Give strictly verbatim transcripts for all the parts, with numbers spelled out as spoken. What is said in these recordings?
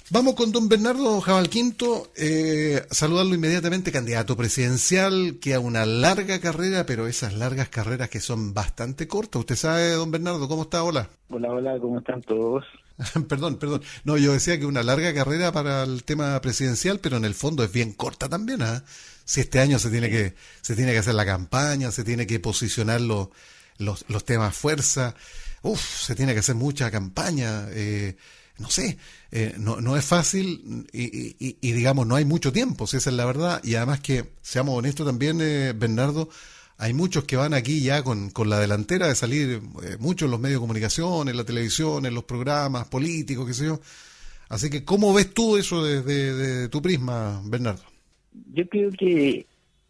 Vamos con don Bernardo Jabalquinto, eh, saludarlo inmediatamente, candidato presidencial, que a una larga carrera, pero esas largas carreras que son bastante cortas. Usted sabe, don Bernardo, ¿cómo está? Hola. Hola, hola, ¿cómo están todos? Perdón, perdón. No, yo decía que una larga carrera para el tema presidencial, pero en el fondo es bien corta también, ¿ah? Si este año se tiene que, se tiene que hacer la campaña, se tiene que posicionar los, los, los temas fuerza, uf, se tiene que hacer mucha campaña, eh, no sé, eh, no, no es fácil y, y, y digamos no hay mucho tiempo, si esa es la verdad, y además que, seamos honestos también, eh, Bernardo, hay muchos que van aquí ya con, con la delantera de salir, eh, muchos en los medios de comunicación, en la televisión, en los programas políticos, qué sé yo. Así que, ¿cómo ves tú eso desde de, de tu prisma, Bernardo? Yo creo que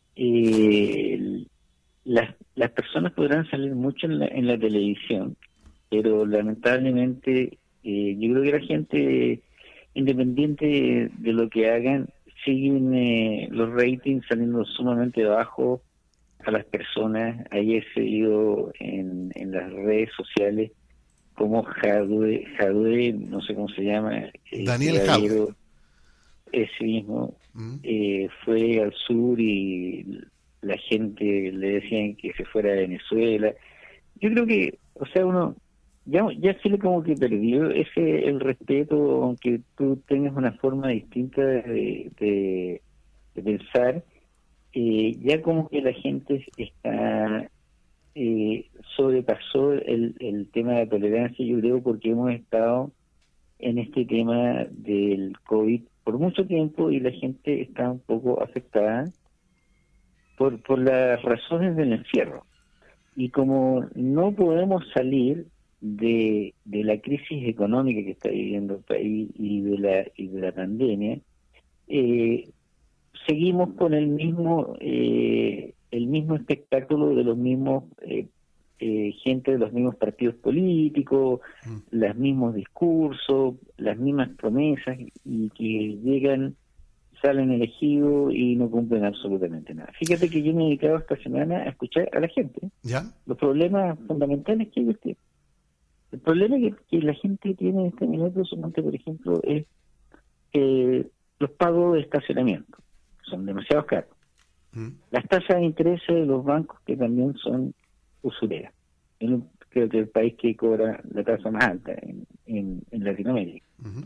eh, las, las personas podrán salir mucho en la, en la televisión, pero lamentablemente eh, yo creo que la gente, independiente de lo que hagan, siguen eh, los ratings saliendo sumamente bajos a las personas. Ayer se vio en, en las redes sociales como Jadwe, Jadwe, no sé cómo se llama, eh, Daniel Jadwe. ese mismo, ¿Mm? eh, fue al sur y la gente le decían que se fuera a Venezuela. Yo creo que, o sea, uno ya ya Chile como que perdió ese el respeto, aunque tú tengas una forma distinta de, de, de pensar, eh, ya como que la gente está eh, sobrepasó el, el tema de la tolerancia, yo creo, porque hemos estado en este tema del COVID por mucho tiempo y la gente está un poco afectada por, por las razones del encierro. Y como no podemos salir de, de la crisis económica que está viviendo el país y de la, y de la pandemia, eh, seguimos con el mismo eh, el mismo espectáculo de los mismos eh, eh, gente de los mismos partidos políticos, Mm. los mismos discursos, las mismas promesas, y que llegan, salen elegidos y no cumplen absolutamente nada. Fíjate que yo me he dedicado esta semana a escuchar a la gente, ¿Ya? los problemas fundamentales que ellos tienen. El problema que, que la gente tiene en este minuto, solamente, por ejemplo, es eh, los pagos de estacionamiento, son demasiado caros. ¿Mm? Las tasas de interés de los bancos, que también son usureras. Es creo que el país que cobra la tasa más alta en, en, en Latinoamérica. Uh-huh.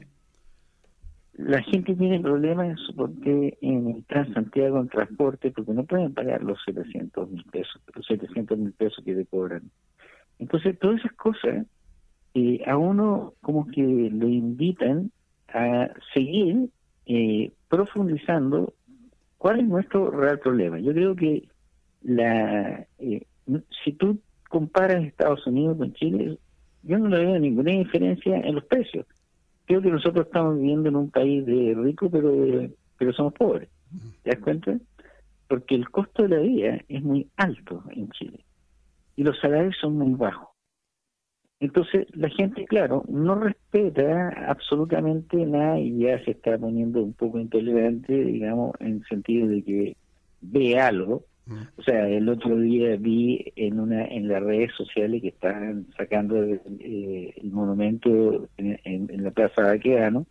La gente tiene problemas porque en el Transantiago, en transporte, porque no pueden pagar los setecientos mil pesos, los setecientos mil pesos que le cobran. Entonces, todas esas cosas eh, a uno como que le invitan a seguir eh, profundizando cuál es nuestro real problema. Yo creo que la eh, si tú comparas Estados Unidos con Chile, yo no le veo ninguna diferencia en los precios. Creo que nosotros estamos viviendo en un país de rico, pero de, pero somos pobres. ¿Te das cuenta? Porque el costo de la vida es muy alto en Chile y los salarios son muy bajos. Entonces la gente, claro, no respeta absolutamente nada y ya se está poniendo un poco intolerante, digamos, en el sentido de que ve algo. O sea, el otro día vi en una en las redes sociales que están sacando el, eh, el monumento en, en, en la Plaza Baquedano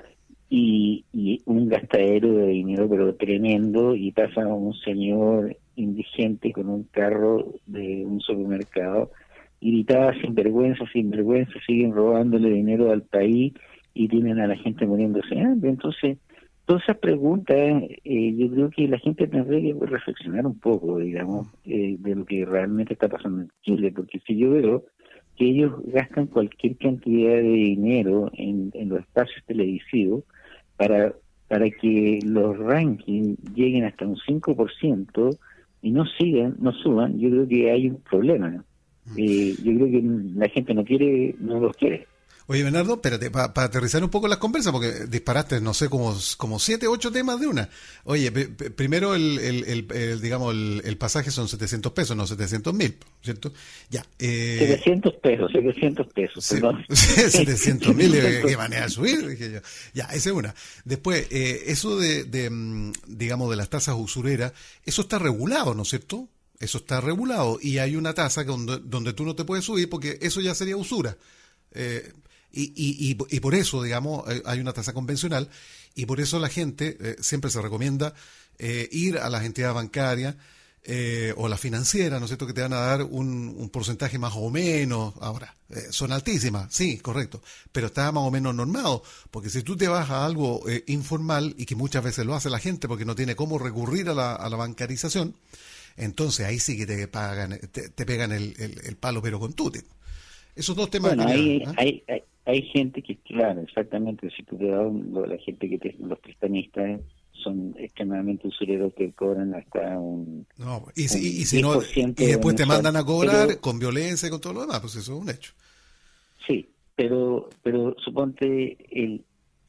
y, y un gastadero de dinero pero tremendo, y pasa un señor indigente con un carro de un supermercado y gritaba: sin vergüenza, sin vergüenza, siguen robándole dinero al país y tienen a la gente muriéndose de hambre. Entonces, todas esas preguntas, eh, yo creo que la gente tendría que reflexionar un poco, digamos, eh, de lo que realmente está pasando en Chile, porque si yo veo que ellos gastan cualquier cantidad de dinero en, en los espacios televisivos para para que los rankings lleguen hasta un cinco por ciento y no sigan, no suban, yo creo que hay un problema. Eh, yo creo que la gente no quiere, no los quiere. Oye, Bernardo, espérate, para pa aterrizar un poco las conversas, porque disparaste, no sé, como, como siete, ocho temas de una. Oye, primero, el, el, el, el digamos, el, el pasaje son setecientos pesos, no setecientos mil, ¿cierto? Ya. Eh, setecientos pesos, setecientos pesos, sí, perdón. setecientos mil, ¿qué manera de subir? Dije yo. Ya, esa es una. Después, eh, eso de, de, digamos, de las tasas usureras, eso está regulado, ¿no es cierto? Eso está regulado y hay una tasa donde, donde tú no te puedes subir porque eso ya sería usura. Eh, Y, y, y, y por eso, digamos, hay una tasa convencional y por eso la gente eh, siempre se recomienda eh, ir a las entidades bancarias eh, o la financiera, ¿no es cierto?, que te van a dar un, un porcentaje más o menos. Ahora, eh, son altísimas, sí, correcto, pero está más o menos normado, porque si tú te vas a algo eh, informal y que muchas veces lo hace la gente porque no tiene cómo recurrir a la, a la bancarización, entonces ahí sí que te pagan, te, te pegan el, el, el palo pero con tute. Esos dos temas Bueno, quería, hay, ¿eh? hay, hay, hay gente que, claro, exactamente, si tú te das un- lo- la gente que te, los prestamistas son extremadamente usureros que cobran hasta un, No, y, si, y, y un si no, diez por ciento y después te mensual. mandan a cobrar Pero, con violencia y con todo lo demás, pues eso es un hecho. sí, pero, pero suponte el,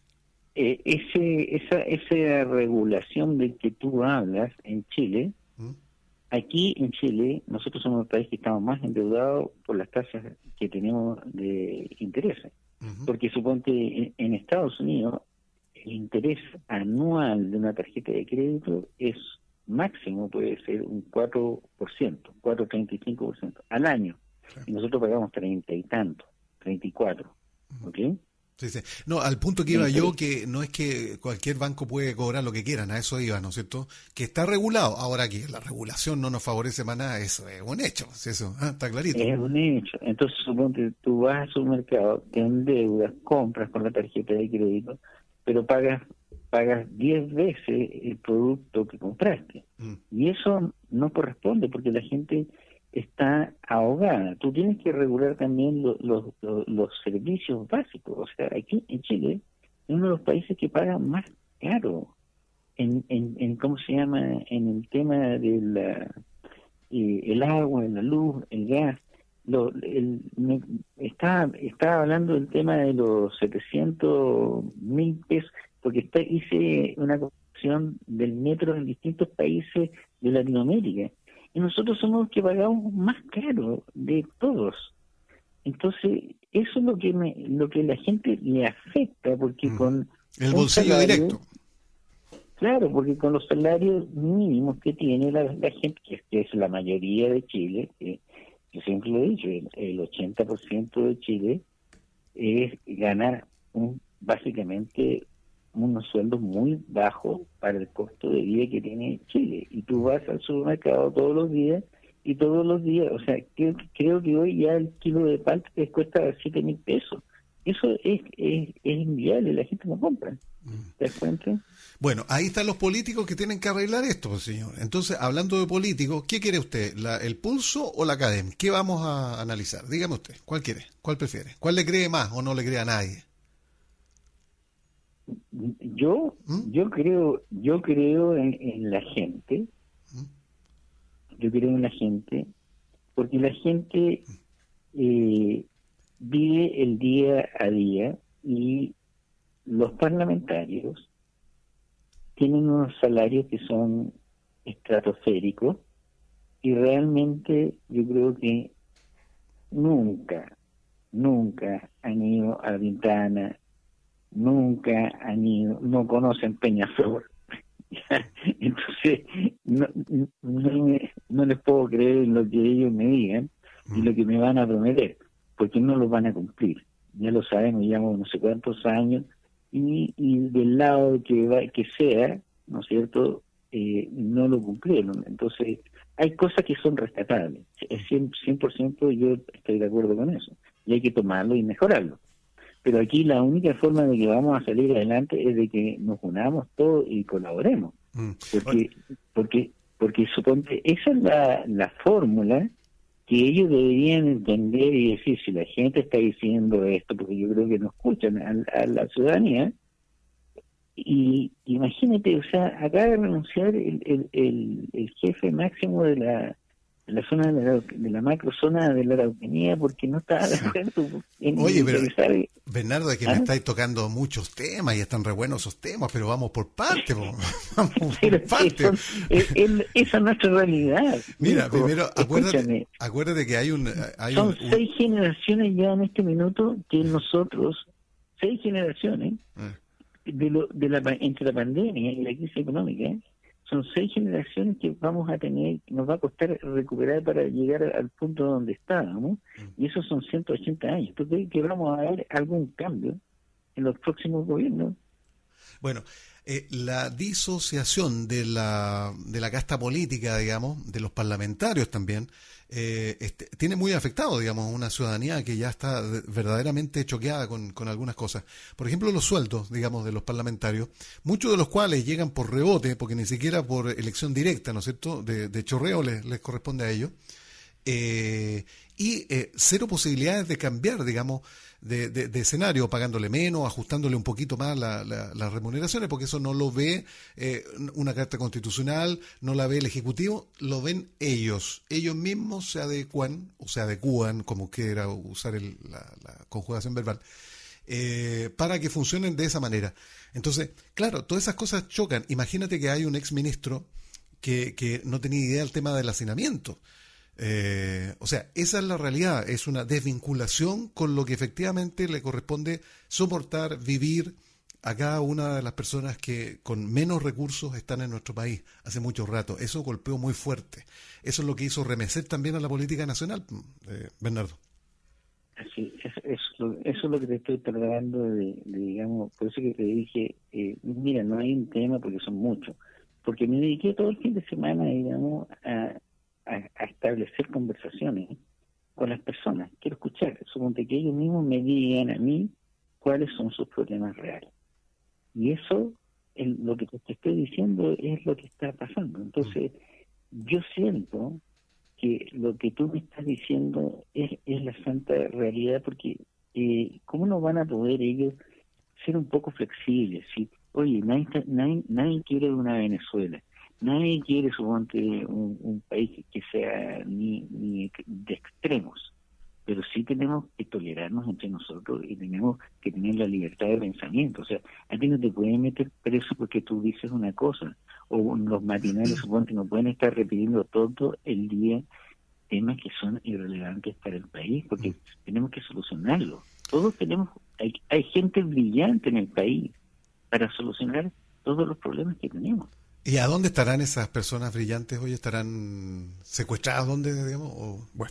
eh, ese, esa, esa regulación de que tú hablas en Chile. ¿Mm? Aquí en Chile, nosotros somos el país que estamos más endeudados por las tasas que tenemos de intereses. Ujú. Porque suponte en, en Estados Unidos, el interés anual de una tarjeta de crédito es máximo, puede ser un cuatro por ciento, cuatro coma treinta y cinco por ciento al año. Sí. Y nosotros pagamos treinta y tanto, treinta y cuatro. ¿Ok? Sí, sí. No, al punto que De iba yo, interés. que no es que cualquier banco puede cobrar lo que quieran, a eso iba, ¿no es cierto? Que está regulado. Ahora que la regulación no nos favorece para nada, eso es un hecho, ¿sí? Eso ah, está clarito. Es un hecho. Entonces, suponte, tú vas al supermercado, te endeudas, compras con la tarjeta de crédito, pero pagas pagas diez veces el producto que compraste. Mm. Y eso no corresponde porque la gente está ahogada. Tú tienes que regular también lo- lo- lo- los servicios básicos. O sea, aquí en Chile es uno de los países que paga más caro en, en, en ¿cómo se llama? En el tema de la eh, el agua, la luz, el gas. Lo, el, me, estaba, estaba hablando del tema de los setecientos mil pesos, porque está, hice una comparación del metro en distintos países de Latinoamérica. Y nosotros somos los que pagamos más caro de todos. Entonces, eso es lo que me, lo que la gente le afecta, porque Mm. con El un bolsillo salario, directo. claro, porque con los salarios mínimos que tiene la, la gente, que, que es la mayoría de Chile, que yo siempre lo he dicho, el, el ochenta por ciento de Chile es ganar un, básicamente unos sueldos muy bajos para el costo de vida que tiene Chile. Y tú vas al supermercado todos los días y todos los días, o sea, creo, creo que hoy ya el kilo de palta te cuesta siete mil pesos. Eso es, es, es inviable, la gente no compra. ¿Te das cuenta? Bueno, ahí están los políticos que tienen que arreglar esto, pues, señor. Entonces, hablando de políticos, ¿qué quiere usted? ¿La, ¿El pulso o la academia? ¿Qué vamos a analizar? Dígame usted, ¿cuál quiere? ¿Cuál prefiere? ¿Cuál le cree más o no le cree a nadie? Yo, ¿Mm? yo creo, yo creo en, en la gente, ¿Mm? yo creo en la gente, porque la gente eh, vive el día a día y los parlamentarios tienen unos salarios que son estratosféricos y realmente yo creo que nunca, nunca han ido a la Ventana, nunca han ido, no conocen Peñaflor. Entonces, no, no, me- no les puedo creer en lo que ellos me digan y lo que me van a prometer, porque no lo van a cumplir. Ya lo sabemos, llevamos no sé cuántos años, y, y del lado que va, que sea, ¿no es cierto?, eh, no lo cumplieron. Entonces, hay cosas que son rescatables. Es cien por ciento yo estoy de acuerdo con eso. Y hay que tomarlo y mejorarlo. Pero aquí la única forma de que vamos a salir adelante es de que nos unamos todos y colaboremos. Mm. Porque, porque, porque suponte, esa es la, la fórmula que ellos deberían entender y decir, si la gente está diciendo esto, porque yo creo que no escuchan a, a la ciudadanía, y imagínate, o sea, acaba de renunciar el, el, el, el jefe máximo de la, de la zona de la, de la macro zona de la Araucanía porque no estaba de acuerdo en Oye, pero militarizar. Bernardo, es que ¿Ah? me estáis tocando muchos temas y están re buenos esos temas, pero vamos por parte, po. Vamos Pero por es, parte. son- es- es- esa es nuestra realidad. Mira, hijo. primero, acuérdate, Escúchame, acuérdate que hay un... Hay son un, un- seis generaciones ya en este minuto que nosotros, seis generaciones eh, de lo, de la, pa- entre la pandemia y la crisis económica, ¿eh? son seis generaciones que vamos a tener, nos va a costar recuperar para llegar al punto donde estábamos, y esos son ciento ochenta años. ¿Tú crees que vamos a ver algún cambio en los próximos gobiernos? Bueno, eh, la disociación de la, de la casta política, digamos, de los parlamentarios también, eh, este, tiene muy afectado, digamos, una ciudadanía que ya está verdaderamente choqueada con, con algunas cosas. Por ejemplo, los sueldos, digamos, de los parlamentarios, muchos de los cuales llegan por rebote, porque ni siquiera por elección directa, ¿no es cierto?, de, de chorreo les, les corresponde a ellos. Eh, y eh, cero posibilidades de cambiar, digamos, de, de, de escenario, pagándole menos, ajustándole un poquito más la, la, las remuneraciones, porque eso no lo ve eh, una carta constitucional, no la ve el Ejecutivo, lo ven ellos. Ellos mismos se adecuan, o se adecúan, como quiera usar el, la, la conjugación verbal, eh, para que funcionen de esa manera. Entonces, claro, todas esas cosas chocan. Imagínate que hay un exministro que, que no tenía idea del tema del hacinamiento. Eh, o sea, esa es la realidad, es una desvinculación con lo que efectivamente le corresponde soportar, vivir a cada una de las personas que con menos recursos están en nuestro país hace mucho rato. Eso golpeó muy fuerte. Eso es lo que hizo remecer también a la política nacional, eh, Bernardo. Sí, eso, eso, eso es lo que te estoy tratando de, de, digamos, por eso que te dije, eh, mira, no hay un tema porque son muchos, porque me dediqué todo el fin de semana, digamos, a A, a establecer conversaciones con las personas. Quiero escuchar, suponte que ellos mismos me digan a mí cuáles son sus problemas reales. Y eso, el, lo que te estoy diciendo es lo que está pasando. Entonces, yo siento que lo que tú me estás diciendo es, es la santa realidad, porque eh, ¿cómo no van a poder ellos ser un poco flexibles? ¿Sí? Oye, nadie, está, nadie, nadie quiere una Venezuela. Nadie quiere, suponte, un, un país que sea ni, ni de extremos, pero sí tenemos que tolerarnos entre nosotros y tenemos que tener la libertad de pensamiento. O sea, a ti no te pueden meter preso porque tú dices una cosa, o los matinales, suponte, no pueden estar repitiendo todo el día temas que son irrelevantes para el país, porque tenemos que solucionarlo. Todos tenemos, hay, hay gente brillante en el país para solucionar todos los problemas que tenemos. ¿Y a dónde estarán esas personas brillantes hoy? ¿Estarán secuestradas? ¿Dónde, digamos? O, bueno.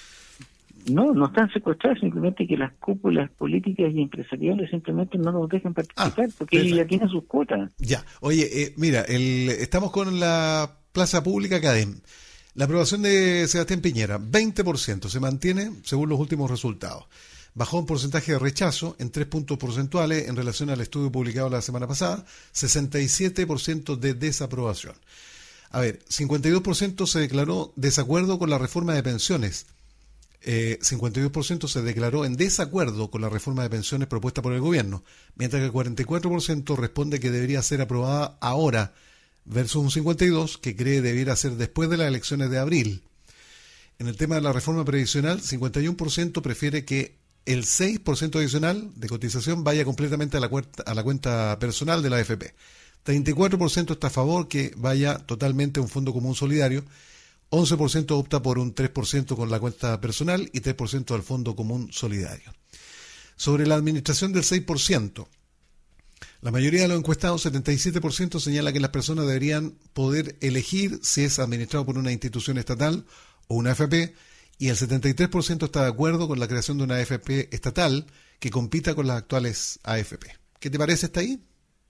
No, no están secuestradas, simplemente que las cúpulas políticas y empresariales simplemente no nos dejan participar, ah, porque ellos ya tienen sus cuotas. Ya, oye, eh, mira, el, estamos con la Plaza Pública Cadem. La aprobación de Sebastián Piñera, veinte por ciento, se mantiene según los últimos resultados. Bajó un porcentaje de rechazo en tres puntos porcentuales en relación al estudio publicado la semana pasada, sesenta y siete por ciento de desaprobación. A ver, cincuenta y dos por ciento se declaró desacuerdo con la reforma de pensiones, eh, cincuenta y dos por ciento se declaró en desacuerdo con la reforma de pensiones propuesta por el gobierno, mientras que el cuarenta y cuatro por ciento responde que debería ser aprobada ahora, versus un cincuenta y dos por ciento que cree debiera ser después de las elecciones de abril. En el tema de la reforma previsional, cincuenta y uno por ciento prefiere que el seis por ciento adicional de cotización vaya completamente a la, cuenta, a la cuenta personal de la A F P. treinta y cuatro por ciento está a favor que vaya totalmente a un fondo común solidario. once por ciento opta por un tres por ciento con la cuenta personal y tres por ciento al fondo común solidario. Sobre la administración del seis por ciento, la mayoría de los encuestados, setenta y siete por ciento, señala que las personas deberían poder elegir si es administrado por una institución estatal o una A F P, y el setenta y tres por ciento está de acuerdo con la creación de una A F P estatal que compita con las actuales A F P. ¿Qué te parece hasta ahí?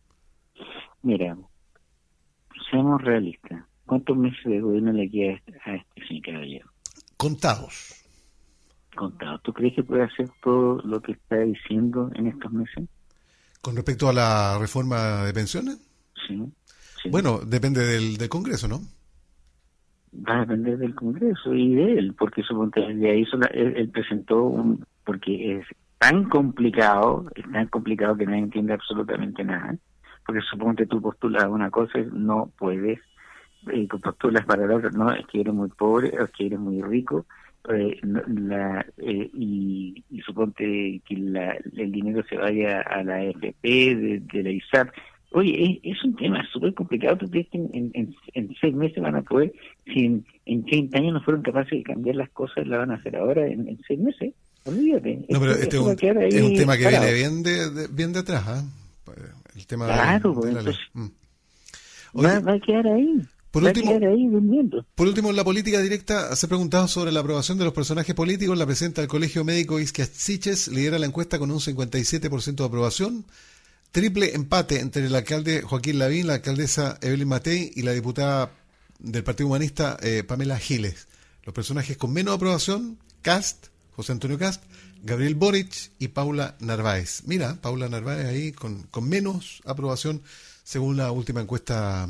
Mira, seamos realistas. ¿Cuántos meses de gobierno le queda a este señor caballero? Contados. Contados. ¿Tú crees que puede hacer todo lo que está diciendo en estos meses? ¿Con respecto a la reforma de pensiones? Sí. sí. Bueno, depende del, del Congreso, ¿no? Va a depender del Congreso y de él, porque suponte ya hizo la, él, él presentó un, porque es tan complicado, es tan complicado que nadie entiende absolutamente nada, porque suponte tú postulas una cosa y no puedes, eh, postulas para la otra, no, es que eres muy pobre, es que eres muy rico, eh, la, eh, y, y suponte que la, el dinero se vaya a la A F P, de, de la I S A P. Oye, es, es un tema súper complicado. ¿Tú crees que en, en, en seis meses van a poder, si en, en treinta años no fueron capaces de cambiar las cosas, la van a hacer ahora en, en seis meses? Olvídate. No, pero este es un, es un tema que parado. viene bien de, de bien de atrás, ¿eh? El tema claro, de, de la entonces, ley. Mm. Oye, va, va a quedar ahí. Por va último, a quedar ahí durmiendo. Por último, en la política directa se ha preguntado sobre la aprobación de los personajes políticos. La presidenta del Colegio Médico, Isquia Siches, lidera la encuesta con un cincuenta y siete por ciento de aprobación. Triple empate entre el alcalde Joaquín Lavín, la alcaldesa Evelyn Matei y la diputada del Partido Humanista eh, Pamela Giles. Los personajes con menos aprobación: Cast, José Antonio Cast, Gabriel Boric y Paula Narváez. Mira, Paula Narváez ahí con, con menos aprobación según la última encuesta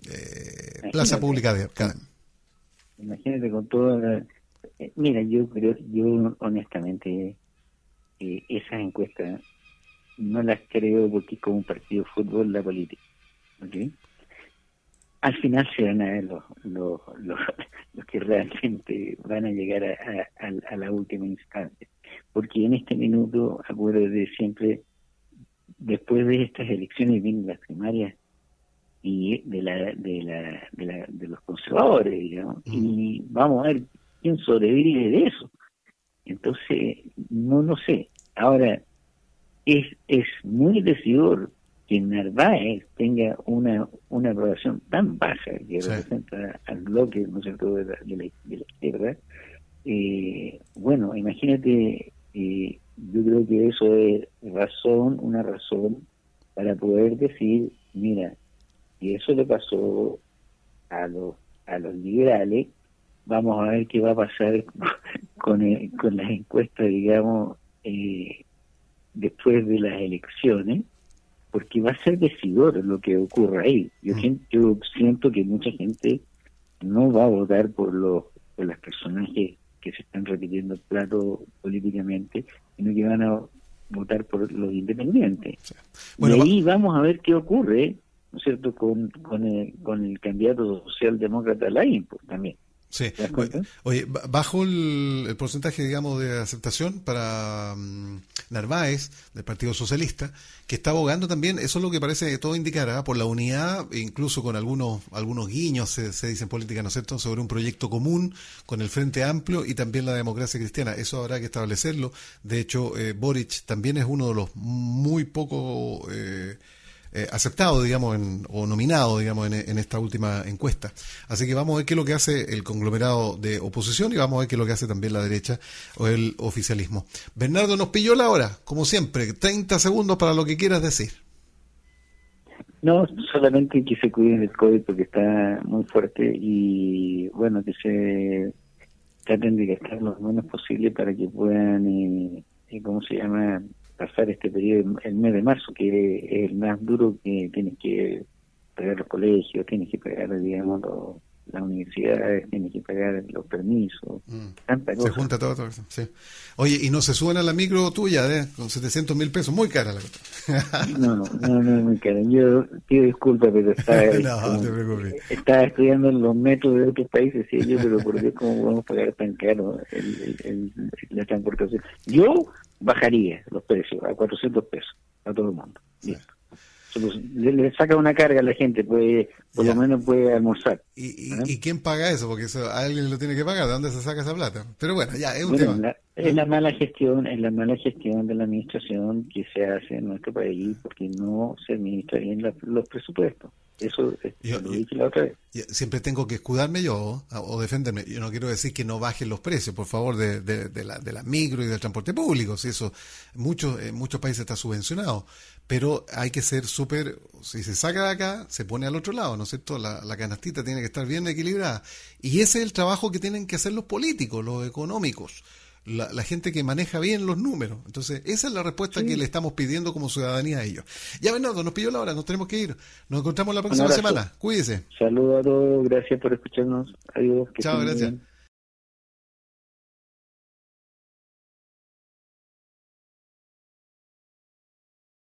eh, Plaza Pública de Academia. Imagínate con todo. La, eh, mira, yo creo, yo honestamente, eh, esas encuestas no las creo porque es como un partido de fútbol la política. ¿Okay? Al final se van a ver los, los, los, los que realmente van a llegar a, a, a la última instancia. Porque en este minuto, acuérdate siempre, después de estas elecciones vienen las primarias y de la de la de, la, de los conservadores, digamos, mm. y vamos a ver quién sobrevive de eso. Entonces, no lo sé. Ahora, es es muy decidor que Narváez tenga una una aprobación tan baja que sí. representa al bloque, ¿no es cierto?, de la, de la, de la izquierda. Eh, bueno, imagínate, eh, yo creo que eso es razón, una razón para poder decir, mira, y eso le pasó a los a los liberales, vamos a ver qué va a pasar con el, con las encuestas, digamos, eh, después de las elecciones, porque va a ser decidor lo que ocurra ahí. Yo, mm. yo siento que mucha gente no va a votar por los por los personajes que se están repitiendo el plato políticamente, sino que van a votar por los independientes. Sí. Bueno, y ahí va... vamos a ver qué ocurre, ¿no es cierto?, con con el, con el candidato socialdemócrata Lavín, pues, también. Sí. Oye, bajo el, el porcentaje, digamos, de aceptación para um, Narváez, del Partido Socialista, que está abogando también, eso es lo que parece que todo indicará, por la unidad, incluso con algunos algunos guiños, se, se dice en política, ¿no es cierto?, sobre un proyecto común con el Frente Amplio y también la democracia cristiana. Eso habrá que establecerlo. De hecho, eh, Boric también es uno de los muy poco... Eh, Eh, aceptado, digamos, en, o nominado, digamos, en, en esta última encuesta. Así que vamos a ver qué es lo que hace el conglomerado de oposición y vamos a ver qué es lo que hace también la derecha o el oficialismo. Bernardo, nos pilló la hora, como siempre, treinta segundos para lo que quieras decir. No, solamente que se cuiden del COVID porque está muy fuerte y, bueno, que se traten de gastar lo menos posible para que puedan, eh, ¿cómo se llama?, pasar este periodo, el mes de marzo, que es el más duro, que tienes que pagar los colegios, tienes que pagar, digamos, los, las universidades, tienes que pagar los permisos, mm. tanta cosa. Se junta todo, todo eso, sí. Oye, y no se suben a la micro tuya, ¿eh? Con setecientos mil pesos, muy cara la cosa. No, no, no, no es muy cara. Yo pido disculpas, pero estaba, no, como, te preocupes. Estaba estudiando en los metros de otros países, y yo, pero ¿por qué cómo vamos a pagar tan caro el, el, el, la transportación? Yo bajaría los precios a cuatrocientos pesos a todo el mundo. Sí. Le, le saca una carga a la gente, puede, por ya. lo menos puede almorzar. ¿Y, y, ¿eh? ¿Y quién paga eso? Porque eso alguien lo tiene que pagar. ¿De dónde se saca esa plata? Pero bueno, ya, es un bueno, tema. La, es la mala gestión, es la mala gestión de la administración que se hace en nuestro país porque no se administra bien la, los presupuestos. Eso yo, lo dije la otra vez. Siempre tengo que escudarme yo o defenderme. Yo no quiero decir que no bajen los precios, por favor, de, de, de, la, de la micro y del transporte público. Si eso muchos en muchos países está subvencionado. Pero hay que ser súper, si se saca de acá, se pone al otro lado, ¿no es cierto? La, la canastita tiene que estar bien equilibrada. Y ese es el trabajo que tienen que hacer los políticos, los económicos. La, la gente que maneja bien los números. Entonces, esa es la respuesta sí. que le estamos pidiendo como ciudadanía a ellos. Ya, Bernardo, nos pilló la hora, nos tenemos que ir. Nos encontramos la próxima semana. Cuídese. Saludos a todos, gracias por escucharnos. Adiós. Chao, gracias. Bien.